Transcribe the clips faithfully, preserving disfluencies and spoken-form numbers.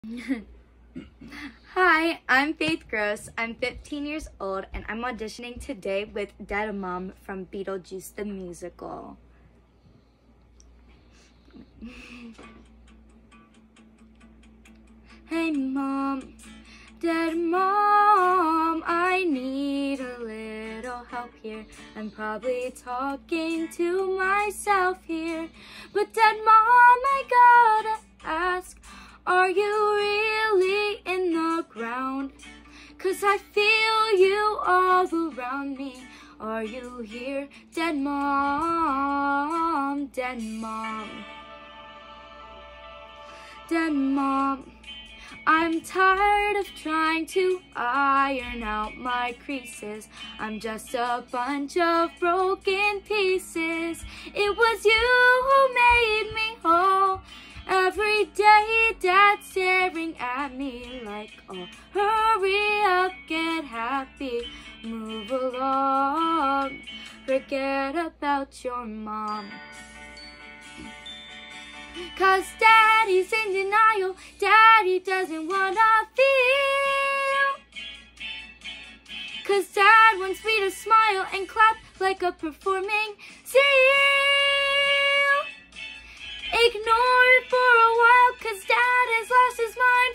Hi, I'm Faith Gross. I'm fifteen years old and I'm auditioning today with Dead Mom from Beetlejuice the Musical. Hey Mom, Dead Mom, I need a little help here. I'm probably talking to myself here, but Dead Mom, I gotta ask, are you really in the ground? 'Cause I feel you all around me. Are you here, Dead Mom, Dead Mom, Dead Mom? I'm tired of trying to iron out my creases. I'm just a bunch of broken pieces. It was you who made me whole. Every day, Dad's staring at me like, oh, hurry up, get happy, move along, forget about your mom. 'Cause Daddy's in denial, Daddy doesn't wanna feel. 'Cause Dad wants me to smile and clap like a performing seal. Ignore it for a while, 'cause Dad has lost his mind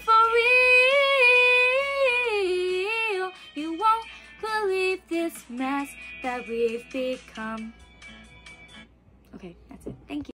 for real. You won't believe this mess that we've become. Okay, that's it. Thank you.